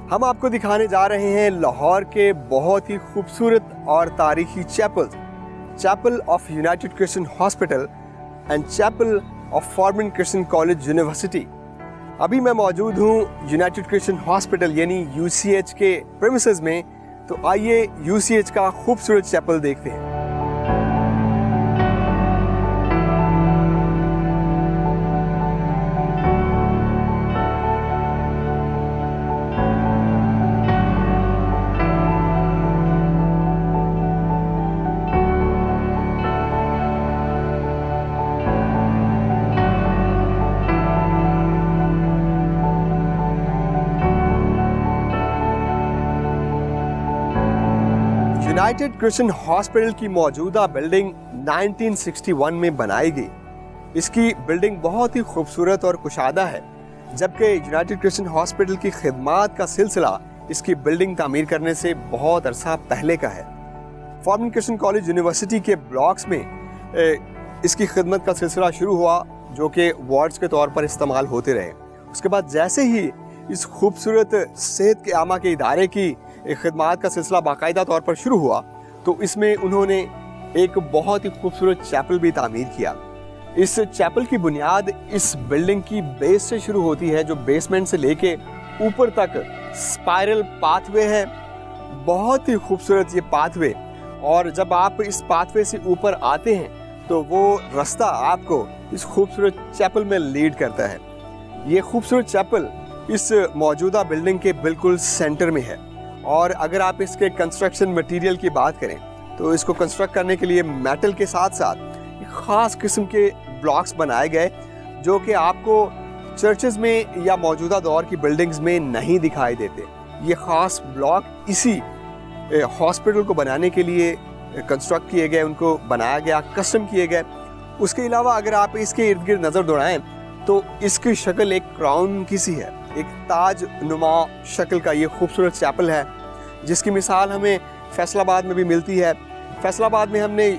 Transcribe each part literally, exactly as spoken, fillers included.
हम आपको दिखाने जा रहे हैं लाहौर के बहुत ही खूबसूरत और तारीखी chapel, chapel of United Christian hospital and chapel of Forman Christian college university. अभी मैं मौजूद हूँ यूनाइटेड क्रिश्चियन हॉस्पिटल यानी यू सी एच के प्रेमिसेस में, तो आइए यू सी एच का खूबसूरत चैपल देखते हैं। यूनाइटेड क्रिश्चियन हॉस्पिटल की मौजूदा बिल्डिंग उन्नीस सौ इकसठ में बनाई गई। इसकी बिल्डिंग बहुत ही खूबसूरत और कुशादा है, जबकि यूनाइटेड क्रिश्चियन हॉस्पिटल की खिदमात का सिलसिला इसकी बिल्डिंग तामीर करने से बहुत अरसा पहले का है। फॉर्मन क्रिश्चियन कॉलेज यूनिवर्सिटी के ब्लॉक्स में इसकी खिदमत का सिलसिला शुरू हुआ, जो कि वार्ड्स के तौर पर इस्तेमाल होते रहे। उसके बाद जैसे ही इस खूबसूरत सेहत के आमा के इदारे की खिदमात का सिलसिला बाकायदा तौर पर शुरू हुआ, तो इसमें उन्होंने एक बहुत ही खूबसूरत चैपल भी तामीर किया। इस चैपल की बुनियाद इस बिल्डिंग की बेस से शुरू होती है, जो बेसमेंट से लेके ऊपर तक स्पाइरल पाथवे है। बहुत ही खूबसूरत ये पाथवे, और जब आप इस पाथवे से ऊपर आते हैं तो वो रास्ता आपको इस खूबसूरत चैपल में लीड करता है। ये खूबसूरत चैपल इस मौजूदा बिल्डिंग के बिल्कुल सेंटर में है, और अगर आप इसके कंस्ट्रक्शन मटेरियल की बात करें तो इसको कंस्ट्रक्ट करने के लिए मेटल के साथ साथ एक ख़ास किस्म के ब्लॉक्स बनाए गए, जो कि आपको चर्चेज़ में या मौजूदा दौर की बिल्डिंग्स में नहीं दिखाई देते। ये ख़ास ब्लॉक इसी हॉस्पिटल को बनाने के लिए कंस्ट्रक्ट किए गए, उनको बनाया गया, कस्टम किए गए। उसके अलावा अगर आप इसके इर्द गिर्द नज़र दौड़ाएँ तो इसकी शक्ल एक क्राउन की सी है, एक ताज नुमा शक्ल का ये खूबसूरत चैपल है, जिसकी मिसाल हमें फैसलाबाद में भी मिलती है। फैसलाबाद में हमने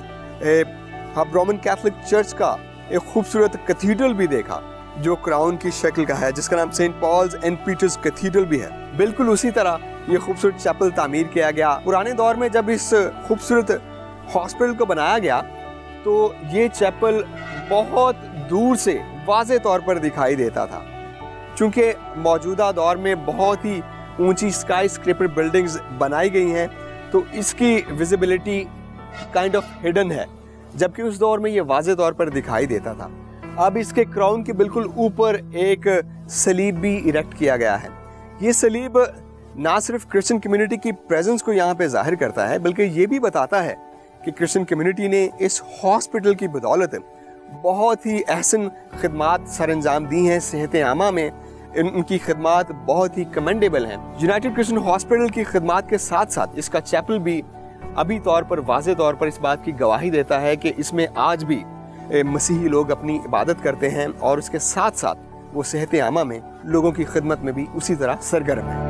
हम रोमन कैथोलिक चर्च का एक खूबसूरत कैथीड्रल भी देखा, जो क्राउन की शक्ल का है, जिसका नाम saint Paul's and Peter's cathedral भी है। बिल्कुल उसी तरह ये खूबसूरत चैपल तामीर किया गया। पुराने दौर में जब इस खूबसूरत हॉस्पिटल को बनाया गया तो ये चैपल बहुत दूर से वाज़े तौर पर दिखाई देता था, चूँकि मौजूदा दौर में बहुत ही ऊंची स्काई स्क्रेपर बिल्डिंग्स बनाई गई हैं, तो इसकी विजिबिलिटी काइंड ऑफ हिडन है, जबकि उस दौर में ये वाज़े तौर पर दिखाई देता था। अब इसके क्राउन के बिल्कुल ऊपर एक सलीब भी इरेक्ट किया गया है। ये सलीब ना सिर्फ क्रिश्चियन कम्युनिटी की प्रेजेंस को यहाँ पे जाहिर करता है, बल्कि ये भी बताता है कि क्रिश्चियन कम्युनिटी ने इस हॉस्पिटल की बदौलत बहुत ही अहसन खिदमात सर अंजाम दी हैं सेहत आमा में। उनकी खिदमात बहुत ही कमेंडेबल हैं। यूनाइटेड क्रिश्चियन हॉस्पिटल की खिदमात के साथ साथ इसका चैपल भी अभी तौर पर वाज़े तौर पर इस बात की गवाही देता है कि इसमें आज भी मसीही लोग अपनी इबादत करते हैं, और उसके साथ साथ वो सेहत आमा में लोगों की खिदमत में भी उसी तरह सरगर्म है।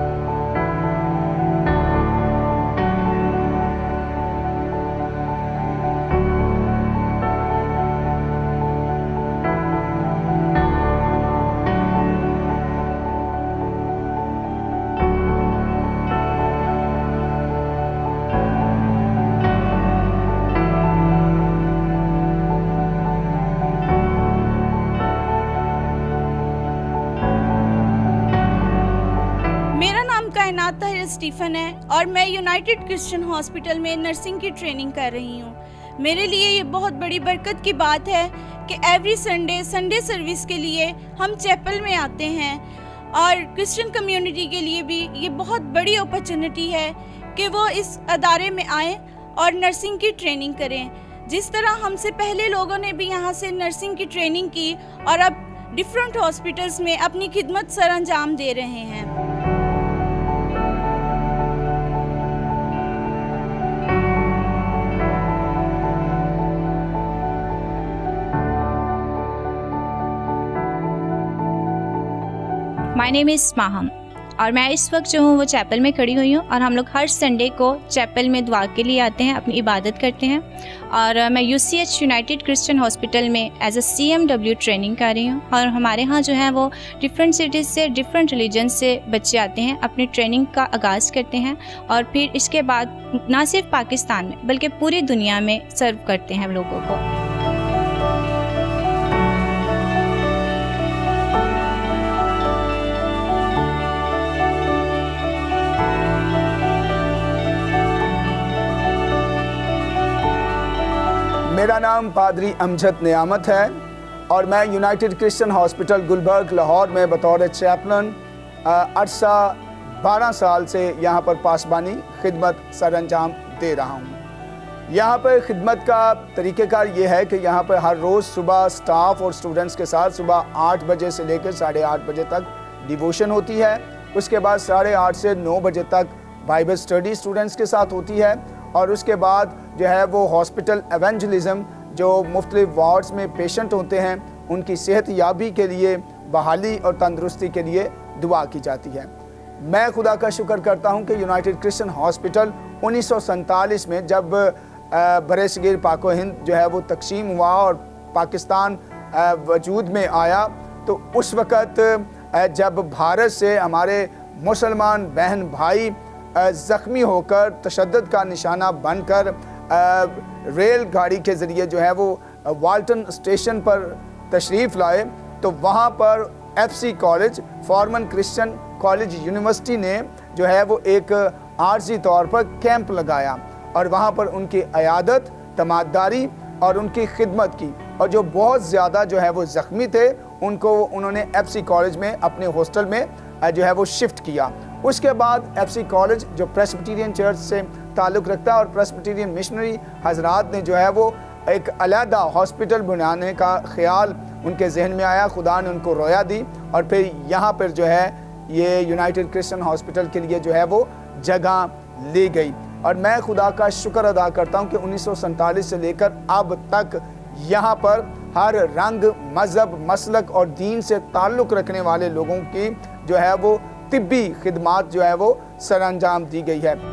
स्टीफन है और मैं यूनाइटेड क्रिश्चियन हॉस्पिटल में नर्सिंग की ट्रेनिंग कर रही हूँ। मेरे लिए ये बहुत बड़ी बरकत की बात है कि एवरी संडे संडे सर्विस के लिए हम चैपल में आते हैं, और क्रिश्चियन कम्युनिटी के लिए भी ये बहुत बड़ी अपॉर्चुनिटी है कि वो इस अदारे में आएँ और नर्सिंग की ट्रेनिंग करें। जिस तरह हमसे पहले लोगों ने भी यहाँ से नर्सिंग की ट्रेनिंग की और अब डिफरेंट हॉस्पिटल्स में अपनी खिदमत सर अंजाम दे रहे हैं। My name is Maham. और मैं इस वक्त जो हूँ वो चैपल में खड़ी हुई हूँ और हम लोग हर संडे को चैपल में दुआ के लिए आते हैं, अपनी इबादत करते हैं। और मैं U C H United Christian hospital में as a C M W training कर रही हूँ और हमारे यहाँ जो है वो डिफरेंट सिटीज़ से, डिफरेंट रिलीजन से बच्चे आते हैं, अपनी ट्रेनिंग का आगाज़ करते हैं और फिर इसके बाद ना सिर्फ पाकिस्तान में बल्कि पूरी दुनिया में सर्व करते हैं लोगों को। मेरा नाम पादरी अमजद नियामत है और मैं United Christian hospital Gulberg Lahore में बतौर चैपलन अरसा बारह साल से यहाँ पर पासबानी खिदमत सर अंजाम दे रहा हूँ। यहाँ पर खिदमत का तरीक़ेकार ये है कि यहाँ पर हर रोज़ सुबह स्टाफ और स्टूडेंट्स के साथ सुबह आठ बजे से लेकर साढ़े आठ बजे तक डिवोशन होती है। उसके बाद साढ़े आठ से नौ बजे तक बाइबल स्टडी स्टूडेंट्स के साथ होती है और उसके बाद जो है वो हॉस्पिटल एवेंजलिज्म, जो मुख्तलिफ वार्ड्स में पेशेंट होते हैं उनकी सेहत याबी के लिए, बहाली और तंदुरुस्ती के लिए दुआ की जाती है। मैं खुदा का शुक्र करता हूँ कि यूनाइटेड क्रिश्चियन हॉस्पिटल उन्नीस सौ सैंतालीस में जब बरसगीर पाको हिंद जो है वो तकसीम हुआ और पाकिस्तान वजूद में आया, तो उस वक़्त जब भारत से हमारे मुसलमान बहन भाई ज़ख्मी होकर तशद्दुद का निशाना बनकर रेल गाड़ी के ज़रिए जो है वो वाल्टन स्टेशन पर तशरीफ़ लाए, तो वहाँ पर F C college, Forman Christian college university ने जो है वो एक आर्जी तौर पर कैंप लगाया और वहाँ पर उनकी अयादत, तमादारी और उनकी खिदमत की। और जो बहुत ज़्यादा जो है वो ज़ख्मी थे उनको उन्होंने एफ सी कॉलेज में अपने हॉस्टल में जो है वो शिफ्ट किया। उसके बाद एफ सी कॉलेज जो प्रेस्बिटेरियन चर्च से ताल्लुक़ रखता है और प्रेस्बिटेरियन मिशनरी हजरात ने जो है वो एक अलहदा हॉस्पिटल बनाने का ख्याल उनके जहन में आया, खुदा ने उनको रोया दी और फिर यहाँ पर जो है ये यूनाइटेड क्रिश्चियन हॉस्पिटल के लिए जो है वो जगह ली गई। और मैं खुदा का शुक्र अदा करता हूँ कि उन्नीस सौ सैंतालीस से लेकर अब तक यहाँ पर हर रंग, मज़हब, मसलक और दीन से ताल्लुक़ रखने वाले लोगों की जो है वो तिब्बी खिदमात जो है वो सर अंजाम दी गई है।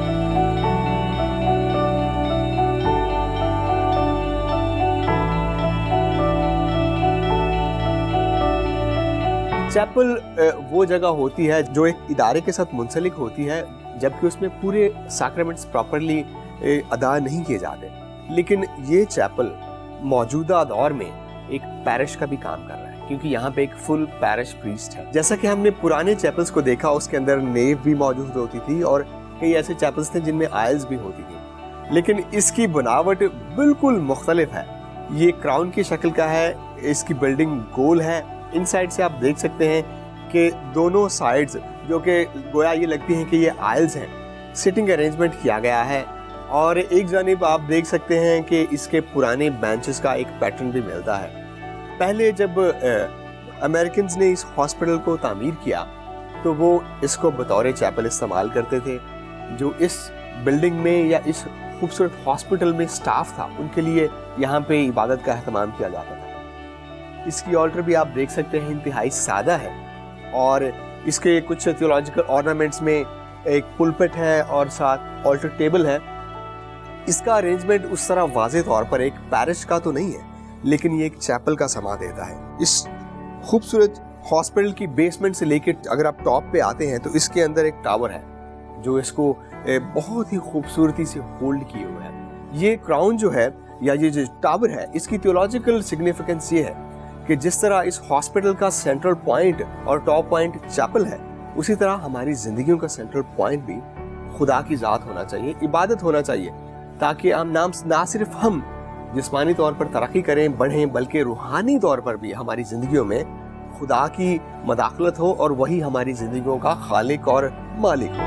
चैपल वो जगह होती है जो एक इदारे के साथ मुंसलिक होती है, जबकि उसमें पूरे सैक्रामेंट्स प्रॉपरली अदा नहीं किए जाते। लेकिन ये चैपल मौजूदा दौर में एक पैरिश का भी काम कर रहा है, क्योंकि यहाँ पे एक फुल पैरिश प्रीस्ट है। जैसा कि हमने पुराने चैपल्स को देखा, उसके अंदर नेव भी मौजूद होती थी और कई ऐसे चैपल्स थे जिनमें आयल्स भी होती थी, लेकिन इसकी बनावट बिल्कुल मुख्तलिफ है। ये क्राउन की शक्ल का है, इसकी बिल्डिंग गोल है। इन साइड से आप देख सकते हैं कि दोनों साइड्स जो कि गोया ये लगती हैं कि ये आयल्स हैं, सिटिंग अरेंजमेंट किया गया है और एक जानिब आप देख सकते हैं कि इसके पुराने बेंचेस का एक पैटर्न भी मिलता है। पहले जब अमेरिकन ने इस हॉस्पिटल को तामीर किया तो वो इसको बतौर चैपल इस्तेमाल करते थे। जो इस बिल्डिंग में या इस खूबसूरत हॉस्पिटल में स्टाफ था, उनके लिए यहाँ पे इबादत का एहतमाम किया जाता था। इसकी ऑल्टर भी आप देख सकते हैं इंतहाई सादा है और इसके कुछ थियोलॉजिकल ऑर्नामेंट्स में एक पुलपिट है और साथ ऑल्टर टेबल है। इसका अरेंजमेंट उस तरह वाज़े तौर पर एक पैरिश का तो नहीं है, लेकिन ये एक चैपल का समा देता है। इस खूबसूरत हॉस्पिटल की बेसमेंट से लेकर अगर आप टॉप पे आते हैं तो इसके अंदर एक टावर है जो इसको बहुत ही खूबसूरती से होल्ड किए हुए है। ये क्राउन जो है या ये जो टावर है, इसकी थियोलॉजिकल सिग्निफिकेंस ये है कि जिस तरह इस हॉस्पिटल का सेंट्रल पॉइंट और टॉप पॉइंट चैपल है, उसी तरह हमारी जिंदगियों का सेंट्रल पॉइंट भी खुदा की जात होना चाहिए, इबादत होना चाहिए, ताकि हम नाम ना सिर्फ हम जिस्मानी तौर पर तरक्की करें, बढ़ें, बल्कि रूहानी तौर पर भी हमारी जिंदगियों में खुदा की मदाखलत हो और वही हमारी जिंदगियों का खालिक और मालिक हो।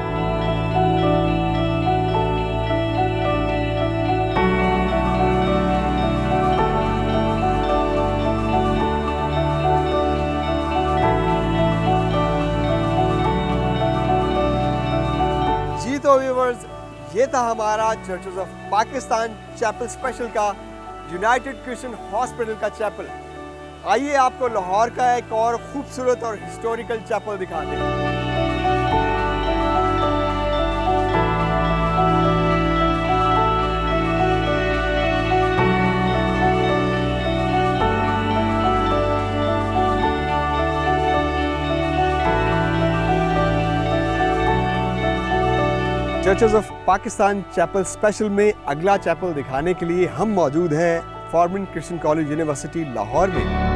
तो व्यूअर्स, ये था हमारा churches of Pakistan chapel special का यूनाइटेड क्रिश्चियन हॉस्पिटल का चैपल। आइए आपको लाहौर का एक और खूबसूरत और हिस्टोरिकल चैपल दिखाते हैं। Churches of Pakistan chapel special में अगला चैपल दिखाने के लिए हम मौजूद हैं Forman Christian college university Lahore में।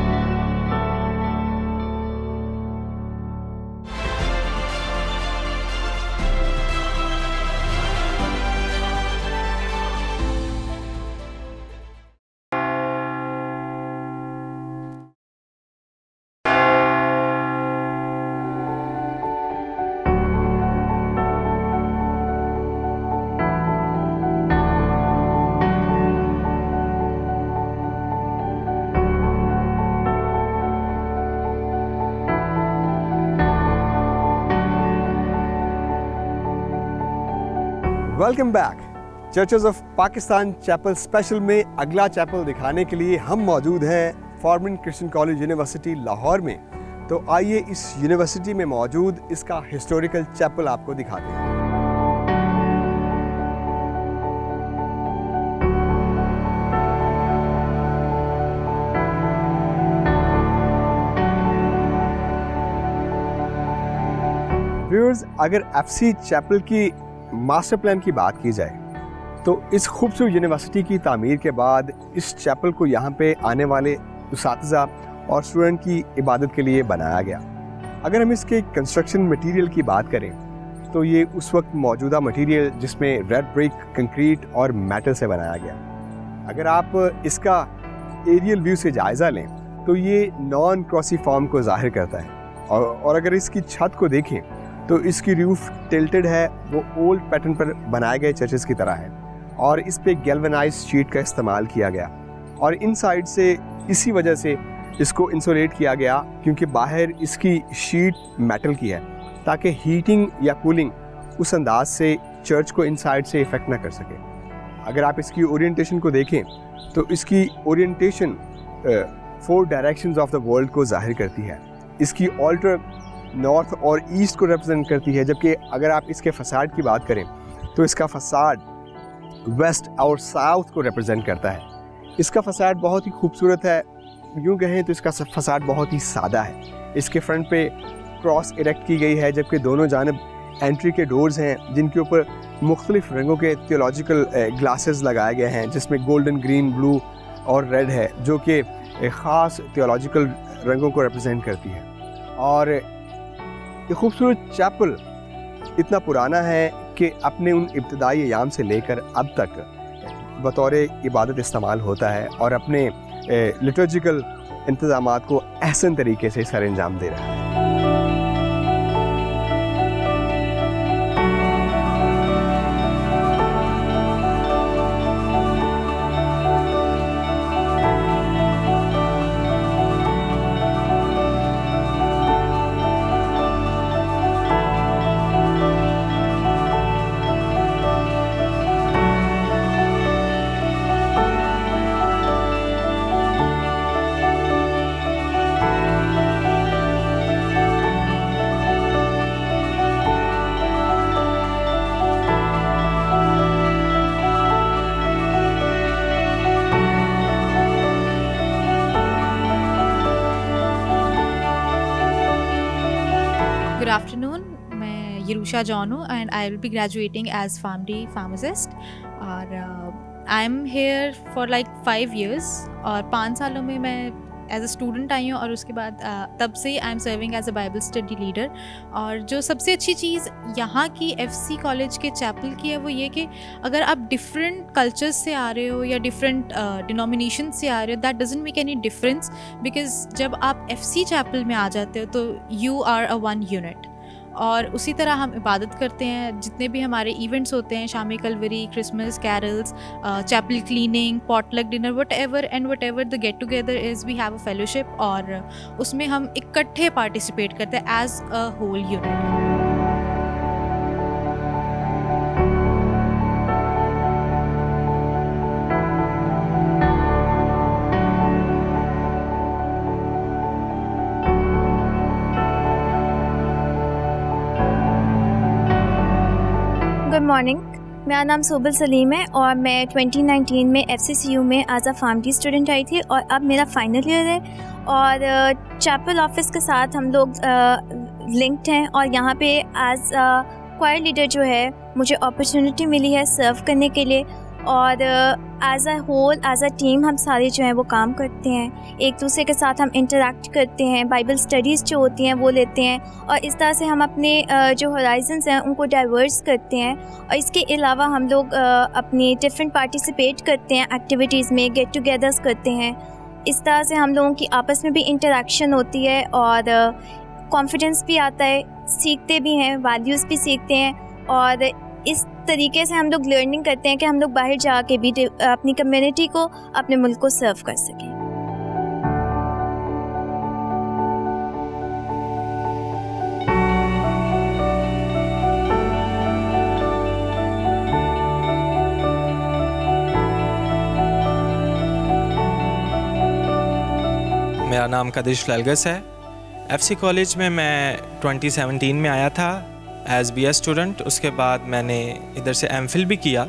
Welcome back. Churches of Pakistan chapel special में अगला चैपल दिखाने के लिए हम मौजूद हैं Forman Christian college university Lahore में। तो आइए इस यूनिवर्सिटी में मौजूद इसका हिस्टोरिकल चैपल आपको दिखाते हैं। व्यूअर्स, अगर एफसी चैपल की मास्टर प्लान की बात की जाए तो इस खूबसूरत यूनिवर्सिटी की तामीर के बाद इस चैपल को यहाँ पे आने वाले उसातिज़ा और स्टूडेंट की इबादत के लिए बनाया गया। अगर हम इसके कंस्ट्रक्शन मटेरियल की बात करें तो ये उस वक्त मौजूदा मटेरियल जिसमें रेड ब्रिक, कंक्रीट और मेटल से बनाया गया। अगर आप इसका एरियल व्यू से जायज़ा लें तो ये नॉन क्रॉसीफॉर्म को ज़ाहिर करता है। और, और अगर इसकी छत को देखें तो इसकी रूफ टिल्टेड है, वो ओल्ड पैटर्न पर बनाए गए चर्चेस की तरह है और इस पे गैल्वेनाइज्ड शीट का इस्तेमाल किया गया। और इन साइड से इसी वजह से इसको इंसुलेट किया गया क्योंकि बाहर इसकी शीट मेटल की है ताकि हीटिंग या कूलिंग उस अंदाज से चर्च को इनसाइड से इफेक्ट ना कर सके। अगर आप इसकी ओरिएंटेशन को देखें तो इसकी orientation four directions of the world को जाहिर करती है। इसकी ऑल्टर नॉर्थ और ईस्ट को रिप्रेजेंट करती है, जबकि अगर आप इसके फसाड की बात करें तो इसका फसाड वेस्ट और साउथ को रिप्रेजेंट करता है। इसका फसाड बहुत ही खूबसूरत है, यूँ कहें तो इसका फसाड बहुत ही सादा है। इसके फ्रंट पे क्रॉस इरेक्ट की गई है, जबकि दोनों जानब एंट्री के डोर्स हैं जिनके ऊपर मुख्तलिफ रंगों के थियोलॉजिकल ग्लासेस लगाए गए हैं, जिसमें गोल्डन, ग्रीन, ब्लू और रेड है, जो कि ख़ास थियोलॉजिकल रंगों को रिप्रेजेंट करती है। और ये खूबसूरत चैपल इतना पुराना है कि अपने उन इब्तदाई अयाम से लेकर अब तक बतौर इबादत इस्तेमाल होता है और अपने लिटर्जिकल इंतज़ामात को अहसन तरीके से सर अंजाम दे रहा है। Good afternoon, मैं यरूशा जॉन हूँ and I will be graduating as PharmD pharmacist और I am here for like five years और पाँच सालों में मैं एज अ स्टूडेंट आई हूँ और उसके बाद uh, तब से I am serving as a Bible study leader. और जो सबसे अच्छी चीज़ यहाँ की एफसी कॉलेज के चैपल की है वो ये कि अगर आप डिफरेंट कल्चर्स से आ रहे हो या डिफरेंट डिनोमिनेशन से आ रहे हो, that doesn't make any difference, because जब आप एफसी चैपल में आ जाते हो तो you are a one unit. और उसी तरह हम इबादत करते हैं, जितने भी हमारे इवेंट्स होते हैं, शामी Calvary, Christmas carols, chapel cleaning, potluck dinner, whatever and whatever the get together is, we have a fellowship और उसमें हम इकट्ठे पार्टिसिपेट करते हैं as a whole unit. Good morning, मेरा नाम सोबल सलीम है और मैं ट्वेंटी नाइनटीन में एफ सी सी यू में एज अ फार्मडी स्टूडेंट आई थी और अब मेरा फाइनल ईयर है। और चैपल ऑफिस के साथ हम लोग लिंक्ड हैं और यहाँ पे एज क्वायर लीडर जो है मुझे अपॉर्चुनिटी मिली है सर्व करने के लिए, और as a whole as a team हम सारे जो हैं वो काम करते हैं, एक दूसरे के साथ हम इंटरेक्ट करते हैं, बाइबल स्टडीज़ जो होती हैं वो लेते हैं, और इस तरह से हम अपने uh, जो होराइजन्स हैं उनको डाइवर्स करते हैं। और इसके अलावा हम लोग uh, अपनी डिफरेंट पार्टिसिपेट करते हैं एक्टिविटीज़ में, गेट टुगेदर्स करते हैं। इस तरह से हम लोगों की आपस में भी इंटरेक्शन होती है और कॉन्फिडेंस uh, भी आता है, सीखते भी हैं, वैल्यूज़ भी सीखते हैं, और इस तरीके से हम लोग लर्निंग करते हैं कि हम लोग बाहर जाके भी अपनी कम्युनिटी को, अपने मुल्क को सर्व कर सकें। मेरा नाम कदिश ललगस है। एफसी कॉलेज में मैं ट्वेंटी सेवनटीन में आया था एज बी एस स्टूडेंट। उसके बाद मैंने इधर से एम फिल भी किया।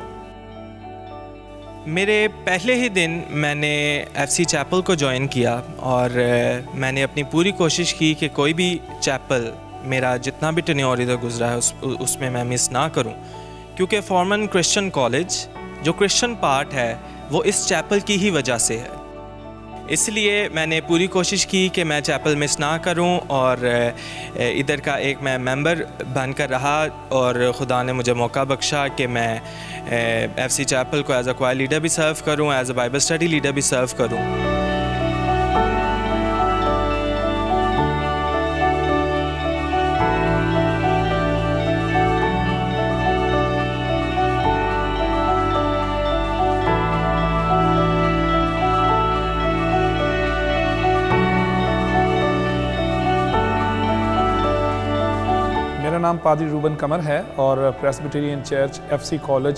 मेरे पहले ही दिन मैंने एफसी चैपल को ज्वाइन किया और मैंने अपनी पूरी कोशिश की कि कोई भी चैपल मेरा जितना भी टेन्योर इधर गुजरा है उस उसमें मैं मिस ना करूं, क्योंकि फॉर्मन क्रिश्चियन कॉलेज जो क्रिश्चियन पार्ट है वो इस चैपल की ही वजह से है। इसलिए मैंने पूरी कोशिश की कि मैं चैपल मिस ना करूं और इधर का एक मैं मेंबर बनकर रहा, और खुदा ने मुझे मौका बख्शा कि मैं एफसी चैपल को एज अ क्वायर लीडर भी सर्व करूं, as a Bible study leader भी सर्व करूं। मेरा नाम पादरी रूबन कमर है और प्रेस्बिटेरियन चर्च एफसी कॉलेज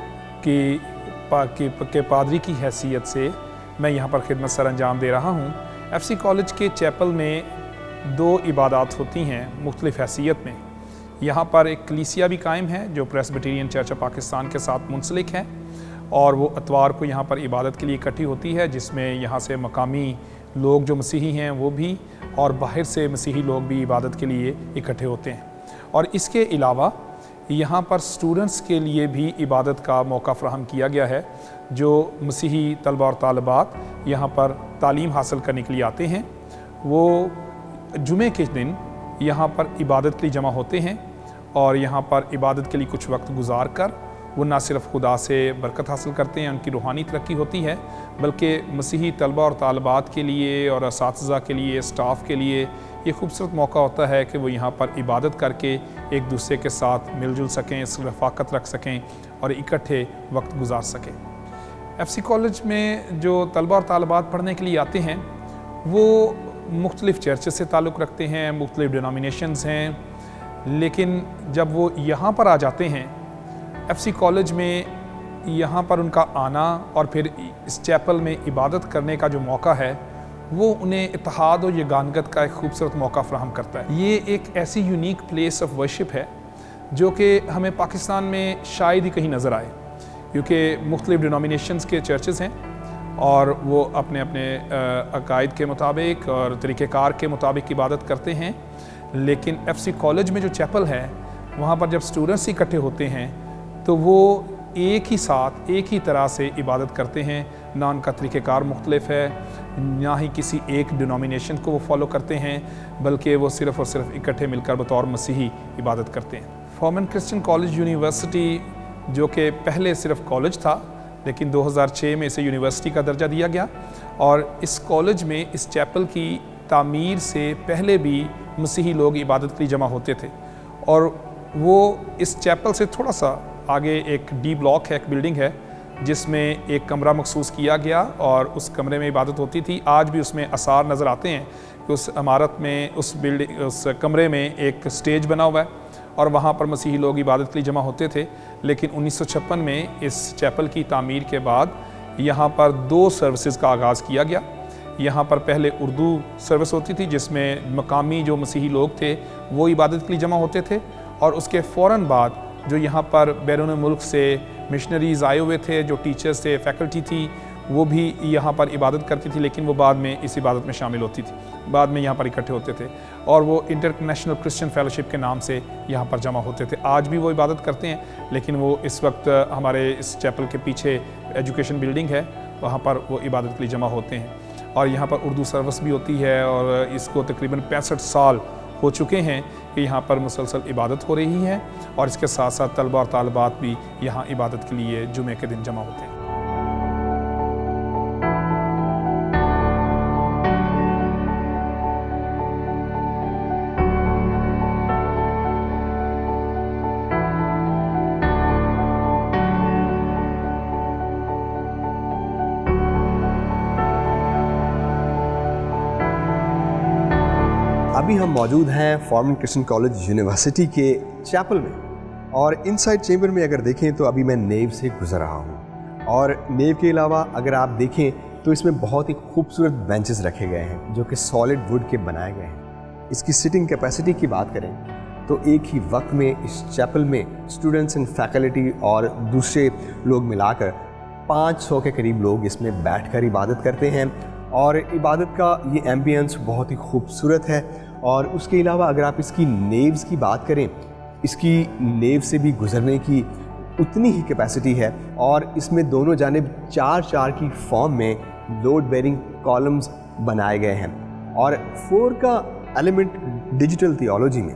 की, पा, की के पादरी की हैसियत से मैं यहाँ पर खिदमत सर अंजाम दे रहा हूँ। एफसी कॉलेज के चैपल में दो इबादत होती हैं मुख्तलिफ हैसियत में। यहाँ पर एक कलीसिया भी कायम है जो प्रेस्बिटेरियन चर्च ऑफ पाकिस्तान के साथ मुंसलिक है, और वो अतवार को यहाँ पर इबादत के लिए इकट्ठी होती है, जिसमें यहाँ से मकामी लोग जो मसीही हैं वो भी और बाहर से मसीही लोग भी इबादत के लिए इकट्ठे होते हैं। और इसके अलावा यहाँ पर स्टूडेंट्स के लिए भी इबादत का मौका फ़राहम किया गया है। जो मसीही तलबा और तालिबात यहाँ पर तालीम हासिल करने के लिए आते हैं वो जुमे के दिन यहाँ पर इबादत के लिए जमा होते हैं, और यहाँ पर इबादत के लिए कुछ वक्त गुजार कर वो ना सिर्फ खुदा से बरकत हासिल करते हैं, उनकी रूहानी तरक्की होती है, बल्कि मसीही तलबा और तालिबात के लिए और असातिज़ा के लिए, स्टाफ के लिए ये खूबसूरत मौका होता है कि वो यहाँ पर इबादत करके एक दूसरे के साथ मिलजुल सकें, रफ़ाकत रख सकें और इकट्ठे वक्त गुजार सकें। एफसी कॉलेज में जो तलबा और तालिबात पढ़ने के लिए आते हैं वो मुख्तलिफ़ चर्चेस से ताल्लुक़ रखते हैं, मुख्तलिफ़ डिनोमिनेशंस हैं, लेकिन जब वो यहाँ पर आ जाते हैं एफसी कॉलेज में, यहाँ पर उनका आना और फिर इस चैपल में इबादत करने का जो मौका है वो उन्हें इत्तेहाद और यगानगत का एक खूबसूरत मौका फ़राहम करता है। ये एक ऐसी यूनिक प्लेस ऑफ वर्शिप है जो कि हमें पाकिस्तान में शायद ही कहीं नज़र आए, क्योंकि मुख्तलिफ़ डिनोमिनेशंस के चर्चेज़ हैं और वो अपने अपने अकायद के मुताबिक और तरीक़ेकार के मुताबिक इबादत करते हैं। लेकिन एफसी कॉलेज में जो चैपल है वहाँ पर जब स्टूडेंट्स इकट्ठे होते हैं तो वो एक ही साथ एक ही तरह से इबादत करते हैं, ना उनका तरीक़ेकार मुख्तलिफ है, ना ही किसी एक डिनोमिनेशन को वो फॉलो करते हैं, बल्कि वो सिर्फ़ और सिर्फ इकट्ठे मिलकर बतौर मसीही इबादत करते हैं। फॉर्मन क्रिश्चियन कॉलेज यूनिवर्सिटी जो कि पहले सिर्फ कॉलेज था, लेकिन दो हज़ार छह में इसे यूनिवर्सिटी का दर्जा दिया गया, और इस कॉलेज में इस चैपल की तामीर से पहले भी मसीही लोग इबादत के लिए जमा होते थे, और वो इस चैपल से थोड़ा सा आगे एक डी ब्लॉक है, एक बिल्डिंग है जिसमें एक कमरा मखसूस किया गया और उस कमरे में इबादत होती थी। आज भी उसमें आसार नज़र आते हैं कि उस इमारत में, उस बिल्डिंग, उस कमरे में एक स्टेज बना हुआ है और वहाँ पर मसीही लोग इबादत के लिए जमा होते थे। लेकिन उन्नीस सौ छप्पन में इस चैपल की तामीर के बाद यहाँ पर दो सर्विसेज का आगाज़ किया गया। यहाँ पर पहले उर्दू सर्विस होती थी जिसमें मकामी जो मसीही लोग थे वो इबादत के लिए जमा होते थे, और उसके फ़ौरन बाद जो यहाँ पर बैरून मुल्क से मिशनरीज़ आए हुए थे, जो टीचर्स थे, फैकल्टी थी, वो भी यहाँ पर इबादत करती थी, लेकिन वो बाद में इस इबादत में शामिल होती थी, बाद में यहाँ पर इकट्ठे होते थे और वो इंटरनेशनल क्रिश्चियन फेलोशिप के नाम से यहाँ पर जमा होते थे। आज भी वो इबादत करते हैं, लेकिन वो इस वक्त हमारे इस चैपल के पीछे एजुकेशन बिल्डिंग है, वहाँ पर वो इबादत के लिए जमा होते हैं। और यहाँ पर उर्दू सर्विस भी होती है और इसको तकरीबन पैंसठ साल हो चुके हैं कि यहाँ पर मुसलसल इबादत हो रही है और इसके साथ साथ तलबा और तालिबात भी यहाँ इबादत के लिए जुमे के दिन जमा होते हैं। अभी हम मौजूद हैं फॉर्मन क्रिश्चियन कॉलेज यूनिवर्सिटी के चैपल में और इनसाइड चेंबर में अगर देखें तो अभी मैं नेव से गुजर रहा हूँ और नेव के अलावा अगर आप देखें तो इसमें बहुत ही खूबसूरत बेंचेस रखे गए हैं जो कि सॉलिड वुड के बनाए गए हैं। इसकी सिटिंग कैपेसिटी की बात करें तो एक ही वक्त में इस चैपल में स्टूडेंट्स एंड फैकल्टी और दूसरे लोग मिलाकर पाँच सौ के करीब लोग इसमें बैठकर इबादत करते हैं और इबादत का ये एम्बियंस बहुत ही खूबसूरत है। और उसके अलावा अगर आप इसकी नेव्स की बात करें, इसकी नेव से भी गुजरने की उतनी ही कैपेसिटी है और इसमें दोनों जानिब चार चार की फॉर्म में लोड बेरिंग कॉलम्स बनाए गए हैं। और फोर का एलिमेंट डिजिटल थियोलॉजी में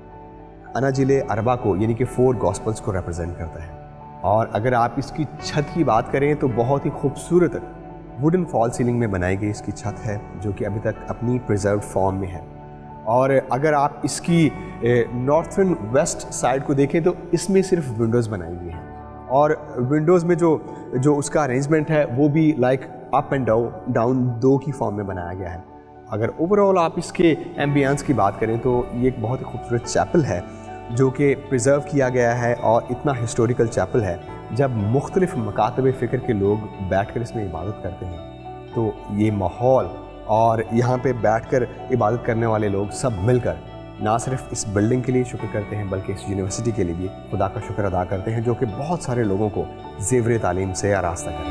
अनाजिले अरबा को यानी कि फोर गॉस्पल्स को रिप्रेजेंट करता है। और अगर आप इसकी छत की बात करें तो बहुत ही खूबसूरत वुडन फॉल सीलिंग में बनाई गई इसकी छत है जो कि अभी तक अपनी प्रिजर्व फॉर्म में है। और अगर आप इसकी नॉर्थर्न वेस्ट साइड को देखें तो इसमें सिर्फ विंडोज़ बनाई हुई हैं और विंडोज़ में जो जो उसका अरेंजमेंट है वो भी like up and down down दो की फॉर्म में बनाया गया है। अगर ओवरऑल आप इसके एम्बियंस की बात करें तो ये एक बहुत ही खूबसूरत चैपल है जो कि प्रिजर्व किया गया है और इतना हिस्टोरिकल चैपल है जब मुख्तलिफ मकातब फ़िक्र के लोग बैठकर इसमें इबादत करते हैं तो ये माहौल और यहाँ पे बैठकर इबादत करने वाले लोग सब मिलकर ना सिर्फ इस बिल्डिंग के लिए शुक्र करते हैं बल्कि इस यूनिवर्सिटी के लिए भी खुदा का शुक्र अदा करते हैं जो कि बहुत सारे लोगों को ज़ेवर तालीम से आरास्ता करें।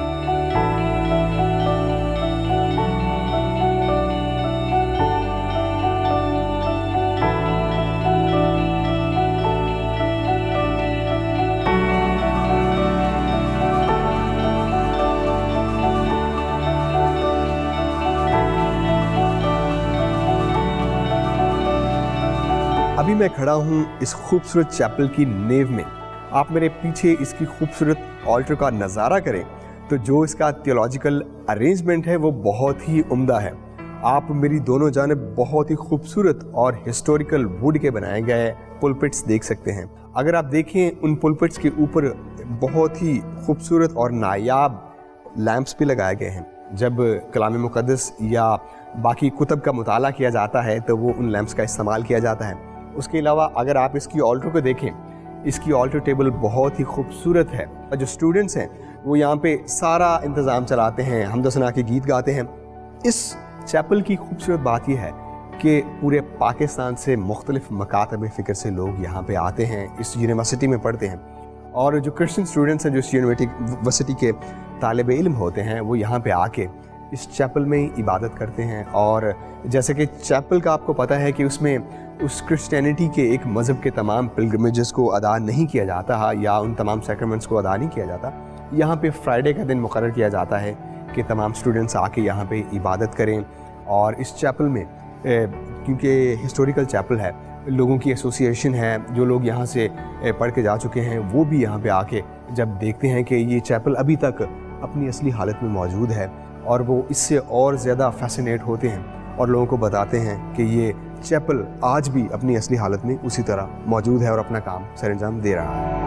अभी मैं खड़ा हूँ इस खूबसूरत चैपल की नेव में। आप मेरे पीछे इसकी खूबसूरत ऑल्टर का नज़ारा करें तो जो इसका थियोलॉजिकल अरेंजमेंट है वो बहुत ही उम्दा है। आप मेरी दोनों जानिब बहुत ही खूबसूरत और हिस्टोरिकल वुड के बनाए गए पुलपिट्स देख सकते हैं। अगर आप देखें उन पुलपिट्स के ऊपर बहुत ही खूबसूरत और नायाब लैंप्स भी लगाए गए हैं। जब कलाम मुक़द्दस या बाकी कुतब का मुताला किया जाता है तो वो उन लैंप्स का इस्तेमाल किया जाता है। उसके अलावा अगर आप इसकी ऑल्टर को देखें, इसकी ऑल्टर टेबल बहुत ही खूबसूरत है। जो स्टूडेंट्स हैं वो यहाँ पे सारा इंतज़ाम चलाते हैं, हमद सना के गीत गाते हैं। इस चैपल की खूबसूरत बात यह है कि पूरे पाकिस्तान से मुख्तलिफ मकातब फ़िक्र से लोग यहाँ पे आते हैं, इस यूनिवर्सिटी में पढ़ते हैं और जो क्रिश्चियन स्टूडेंट्स हैं जो इस यूनिवर्सिटी के तालिब इल्म होते हैं वो यहाँ पे आके इस चैपल में ही इबादत करते हैं। और जैसे कि चैपल का आपको पता है कि उसमें उस क्रिश्चियनिटी के एक मज़हब के तमाम पिलग्रिमेजेस को अदा नहीं किया जाता या उन तमाम सैक्रमेंट्स को अदा नहीं किया जाता। यहाँ पे फ्राइडे का दिन मुकर्रर किया जाता है कि तमाम स्टूडेंट्स आके यहाँ पे इबादत करें। और इस चैपल में क्योंकि हिस्टोरिकल चैपल है, लोगों की एसोसिएशन है, जो लोग यहाँ से पढ़ के जा चुके हैं वो भी यहाँ पे आके जब देखते हैं कि ये चैपल अभी तक अपनी असली हालत में मौजूद है और वो इससे और ज़्यादा फैसिनेट होते हैं और लोगों को बताते हैं कि ये चैपल आज भी अपनी असली हालत में उसी तरह मौजूद है और अपना काम सरअंजाम दे रहा है।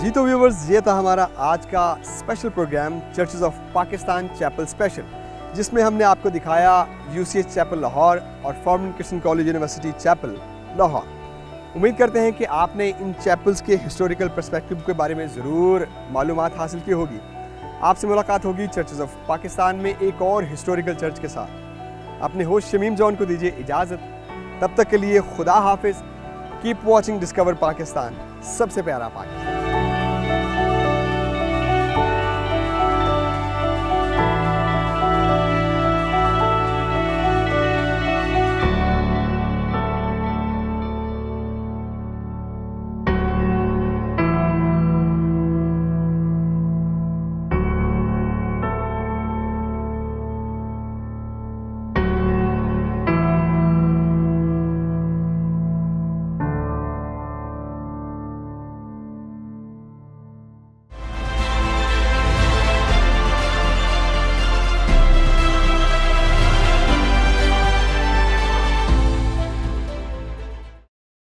जी तो व्यूवर्स, ये था हमारा आज का special program churches of Pakistan chapel special, जिसमें हमने आपको दिखाया यूसीएच चैपल लाहौर और Forman Christian college university chapel Lahore. उम्मीद करते हैं कि आपने इन चैपल्स के हिस्टोरिकल पर्सपेक्टिव के बारे में ज़रूर मालूमात हासिल की होगी। आपसे मुलाकात होगी चर्चेस ऑफ पाकिस्तान में एक और हिस्टोरिकल चर्च के साथ। अपने होस्ट शमीम जॉन को दीजिए इजाज़त। तब तक के लिए खुदा हाफिज़। कीप वॉचिंग डिस्कवर पाकिस्तान, सबसे प्यारा पाकिस्तान।